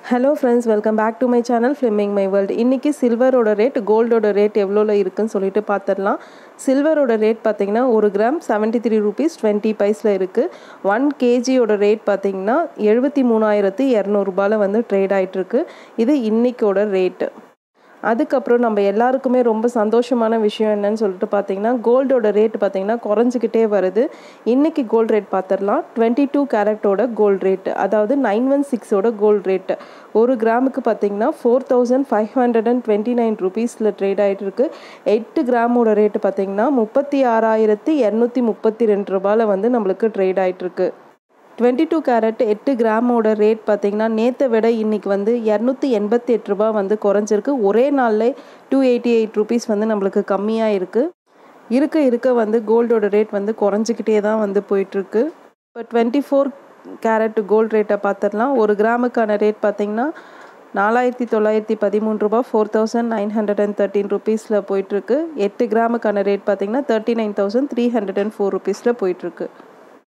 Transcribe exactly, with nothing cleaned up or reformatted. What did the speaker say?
Hello friends, welcome back to my channel Filming My World. இன்னைக்கு சில்வரோட rate கோல்டோட rate எவ்வளோல இருக்குன்னு சொல்லிட்டு பார்த்துடலாம். சில்வரோட ரேட் பார்த்தீங்கன்னா ஒரு gram seventy three rupees twenty பைஸில் இருக்குது. ஒன் கேஜியோட ரேட் பார்த்தீங்கன்னா எழுபத்தி மூணாயிரத்து இரநூறுபாவில் வந்து ட்ரேட் ஆகிட்டுருக்கு. இது இன்னைக்கோட ரேட்டு. அதுக்கப்புறம் நம்ம எல்லாருக்குமே ரொம்ப சந்தோஷமான விஷயம் என்னன்னு சொல்லிட்டு பார்த்தீங்கன்னா கோல்டோட ரேட் பார்த்தீங்கன்னா குறைஞ்சிக்கிட்டே வருது. இன்றைக்கி கோல்டு ரேட் பார்த்துடலாம். டுவெண்ட்டி டூ கேரட்டோட கோல்டு ரேட்டு, அதாவது நைன் ஒன் சிக்ஸோட கோல்டு ரேட்டு ஒரு கிராமுக்கு பார்த்தீங்கன்னா four thousand five hundred and twenty nine ருபீஸில் ட்ரேட் ஆகிட்டு இருக்கு. எட்டு கிராமோட ரேட்டு பார்த்தீங்கன்னா முப்பத்தி ஆறாயிரத்தி இரநூத்தி முப்பத்தி ரெண்டு ரூபாயில் வந்து நம்மளுக்கு ட்ரேட் ஆகிட்டுருக்கு. டுவெண்ட்டி டூ கேரட் எட்டு கிராமோட ரேட் பார்த்திங்கன்னா நேற்றை விட இன்றைக்கி வந்து இரநூத்தி எண்பத்தி எட்டு ரூபா வந்து குறைஞ்சிருக்கு. ஒரே நாளில் டூ எயிட்டி எயிட் ருபீஸ் வந்து நம்மளுக்கு கம்மியாக இருக்குது. இருக்க இருக்க வந்து கோல்டோட ரேட் வந்து குறைஞ்சிக்கிட்டே தான் வந்து போயிட்டுருக்கு. இப்போ டுவெண்ட்டி ஃபோர் கேரட் கோல்டு ரேட்டை பார்த்துடலாம். ஒரு கிராமுக்கான ரேட் பார்த்திங்கன்னா நாலாயிரத்தி தொள்ளாயிரத்தி பதிமூணு ரூபா four thousand nine hundred and thirteen ருபீஸில் போயிட்டுருக்கு. எட்டு கிராமுக்கான ரேட் பார்த்திங்கன்னா thirty nine thousand three hundred and four ருபீஸில் போயிட்டுருக்கு.